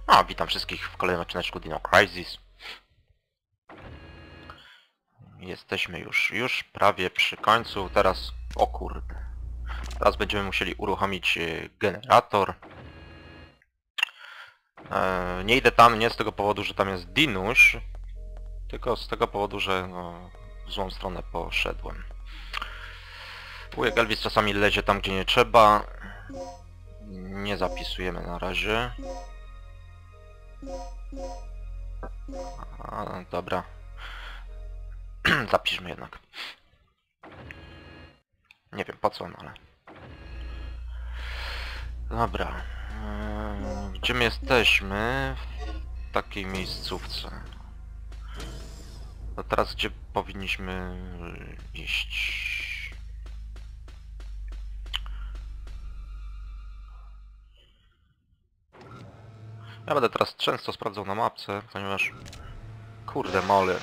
A, witam wszystkich w kolejnym odcineczku Dino Crisis. Jesteśmy już prawie przy końcu. Teraz, o kurde, teraz będziemy musieli uruchomić generator. Nie idę tam nie z tego powodu, że tam jest Dinuś, tylko z tego powodu, że no, w złą stronę poszedłem. Wujek Elvis czasami lezie tam, gdzie nie trzeba. Nie zapisujemy na razie. Dobra. Zapiszmy jednak. Nie wiem po co, no ale... Dobra. Gdzie my jesteśmy? W takiej miejscówce. To teraz gdzie powinniśmy iść? Ja będę teraz często sprawdzał na mapce, ponieważ... Kurde mole.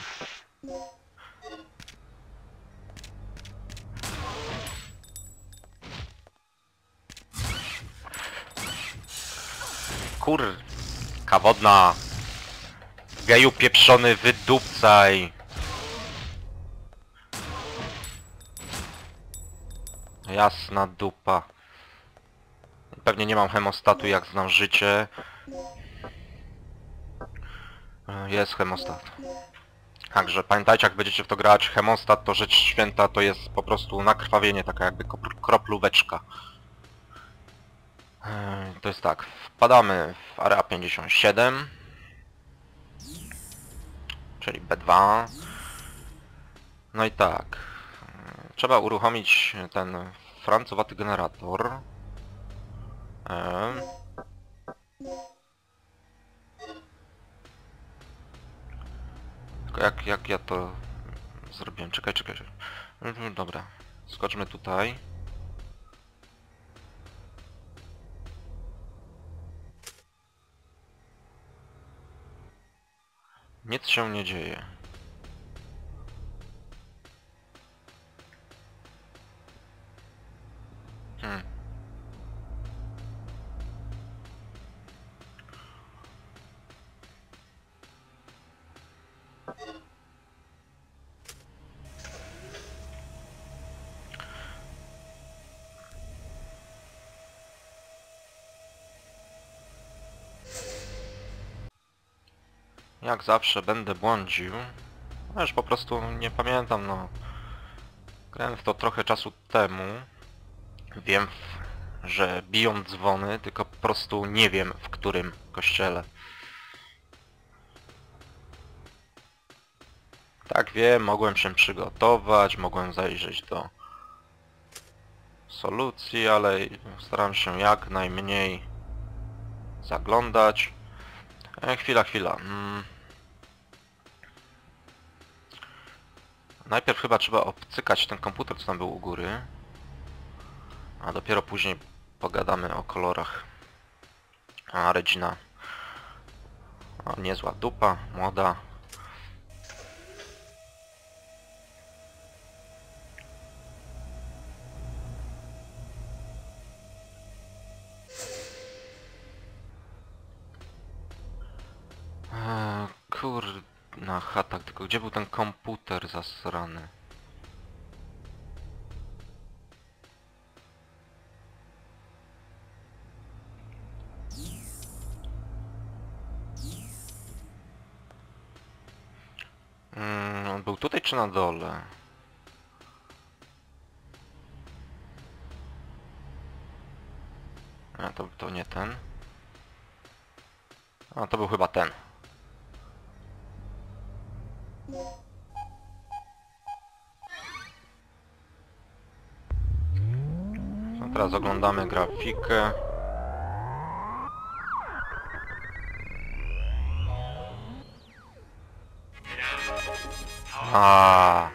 Kurka wodna! Geju pieprzony, wydupcaj! Jasna dupa. Pewnie nie mam hemostatu, jak znam życie. Jest hemostat. Także pamiętajcie, jak będziecie w to grać, hemostat to rzecz święta, to jest po prostu nakrwawienie, taka jakby kroplóweczka. To jest tak, wpadamy w Area 57, czyli B2. No i tak, trzeba uruchomić ten francowaty generator. Tylko jak ja to zrobiłem? Czekaj. Dobra, skoczmy tutaj. Nic się nie dzieje. Jak zawsze będę błądził. No już po prostu nie pamiętam, no. Grałem w to trochę czasu temu. Wiem, że biją dzwony, tylko po prostu nie wiem, w którym kościele. Tak wiem, mogłem się przygotować, mogłem zajrzeć do solucji, ale staram się jak najmniej zaglądać. Chwila. Najpierw chyba trzeba obcykać ten komputer, co tam był u góry. A dopiero później pogadamy o kolorach. A Regina... O, niezła dupa, młoda. Kurna chata, tylko gdzie był ten komputer zasrany? On był tutaj czy na dole? A, to nie ten. A, to był chyba ten. No, teraz oglądamy grafikę. A.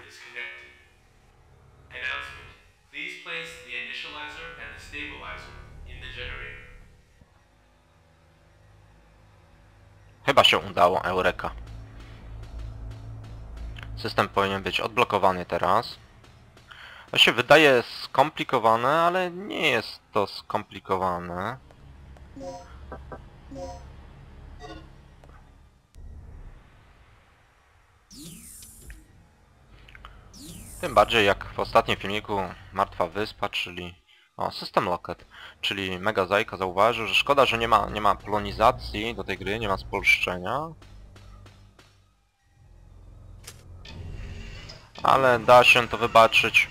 Chyba się udało, Eureka. System powinien być odblokowany teraz. To się wydaje skomplikowane, ale nie jest to skomplikowane. Tym bardziej jak w ostatnim filmiku Martwa Wyspa, czyli... O, System Locket, czyli Mega Zajka zauważył, że szkoda, że nie ma polonizacji do tej gry, nie ma spolszczenia. Ale da się to wybaczyć.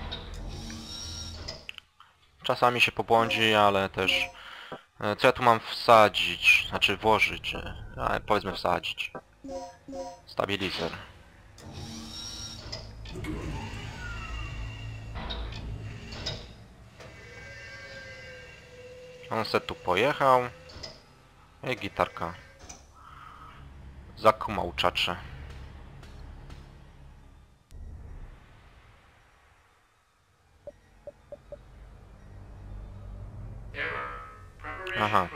Czasami się pobłądzi, ale też... Co ja tu mam wsadzić? Znaczy włożyć, powiedzmy wsadzić. Stabilizer. On se tu pojechał. I gitarka. Zakumał czacze. Aha.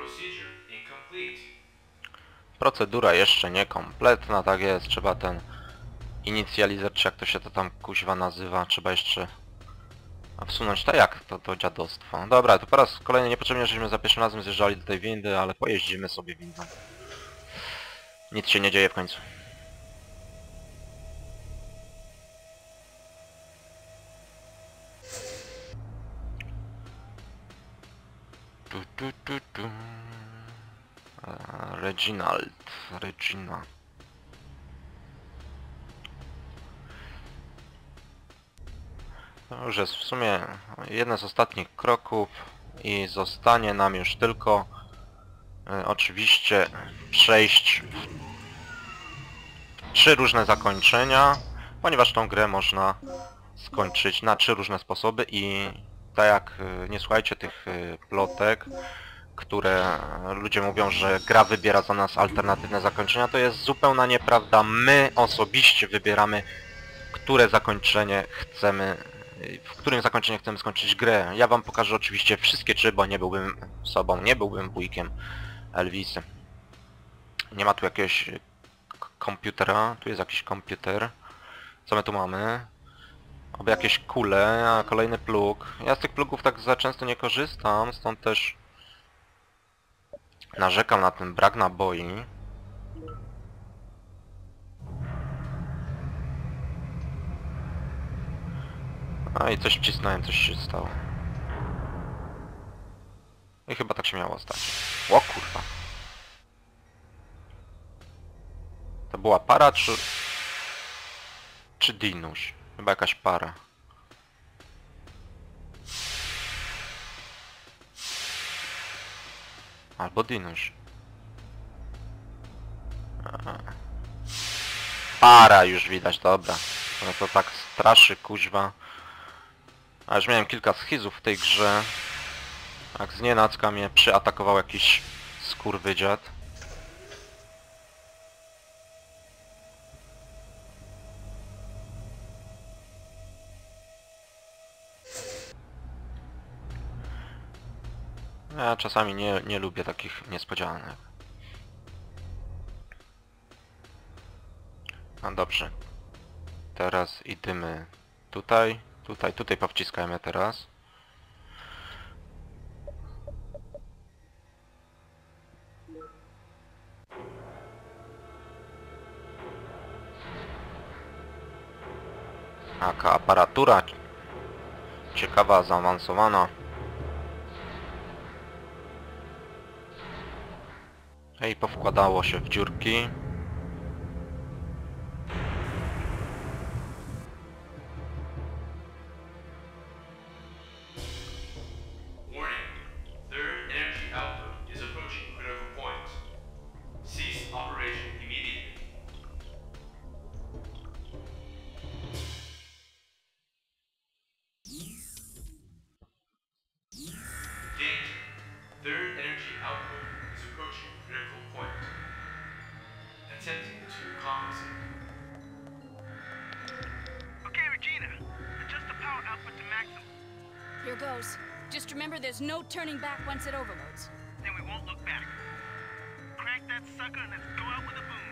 Procedura jeszcze niekompletna, tak jest. Trzeba ten inicjalizer, czy jak to się to tam kuźwa nazywa, trzeba jeszcze wsunąć. Tak jak to dziadostwo. Dobra, to po raz kolejny niepotrzebnie, żeśmy za pierwszym razem zjeżdżali do tej windy, ale pojeździmy sobie windą. Nic się nie dzieje w końcu. Regina. To już jest w sumie jeden z ostatnich kroków i zostanie nam już tylko oczywiście przejść 3 różne zakończenia, ponieważ tą grę można skończyć na 3 różne sposoby i tak jak nie słuchajcie tych plotek, które ludzie mówią, że gra wybiera za nas alternatywne zakończenia, to jest zupełna nieprawda. My osobiście wybieramy, które zakończenie chcemy, w którym zakończeniu chcemy skończyć grę. Ja wam pokażę oczywiście wszystkie 3, bo nie byłbym sobą, nie byłbym wujkiem Elvisy. Nie ma tu jakiegoś komputera, tu jest jakiś komputer. Co my tu mamy? Oby jakieś kule, a kolejny plug. Ja z tych plugów tak za często nie korzystam, stąd też narzekam na ten brak naboi. A i coś wcisnąłem, coś się stało. I chyba tak się miało stać. O kurwa. To była para czy dinuś? Chyba jakaś para. Albo dinuś. Para już widać, dobra. No to tak straszy, kuźwa. A już miałem kilka schizów w tej grze. Jak znienacka mnie przyatakował jakiś skurwydziad. Ja czasami nie lubię takich niespodzianek. No dobrze. Teraz idziemy tutaj. Tutaj powciskajmy teraz. Jaka aparatura ciekawa, zaawansowana. I powkładało się w dziurki. Third energy output is approaching critical point. Attempting to compensate. Okay, Regina. Adjust the power output to maximum. Here goes. Just remember there's no turning back once it overloads. Then we won't look back. Crank that sucker and let's go out with a boom.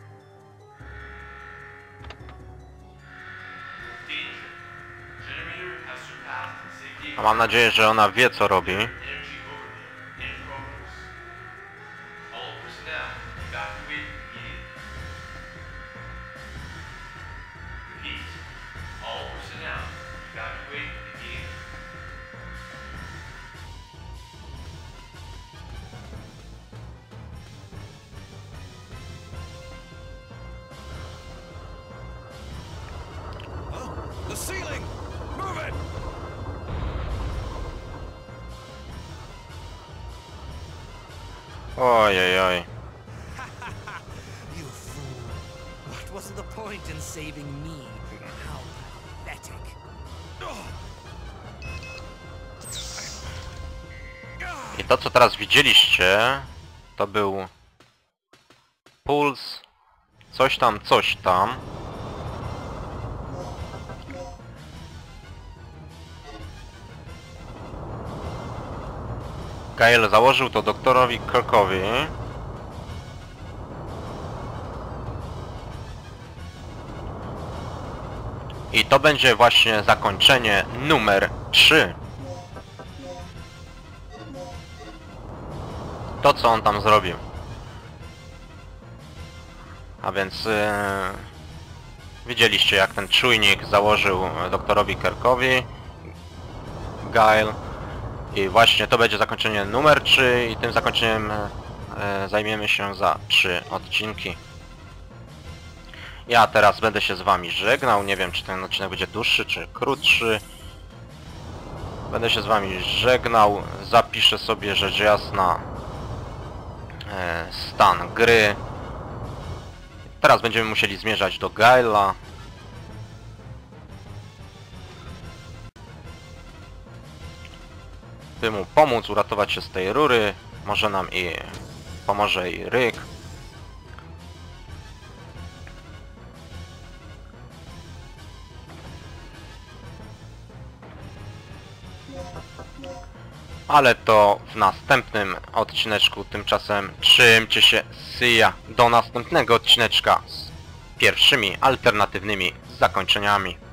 Danger. Generator has surpassed safety. A mam nadzieję, że ona wie co robi. Energy overload in progress. All personnel evacuate immediately. Repeat. All personnel ceiling! Move it! Ojej. You fool. What was the point in saving me? How pathetic. I to, co teraz widzieliście, to był puls, coś tam. Gael założył to doktorowi Kirkowi. I to będzie właśnie zakończenie numer 3. To, co on tam zrobił. A więc widzieliście, jak ten czujnik założył doktorowi Kirkowi Gael. I właśnie to będzie zakończenie numer 3 i tym zakończeniem zajmiemy się za 3 odcinki. Ja teraz będę się z wami żegnał, nie wiem, czy ten odcinek będzie dłuższy czy krótszy. Będę się z wami żegnał, zapiszę sobie rzecz jasna stan gry. Teraz będziemy musieli zmierzać do Gaela. By mu pomóc uratować się z tej rury. Może nam i pomoże i Rick. Ale to w następnym odcineczku. Tymczasem trzymcie się, syja, do następnego odcineczka z pierwszymi alternatywnymi zakończeniami.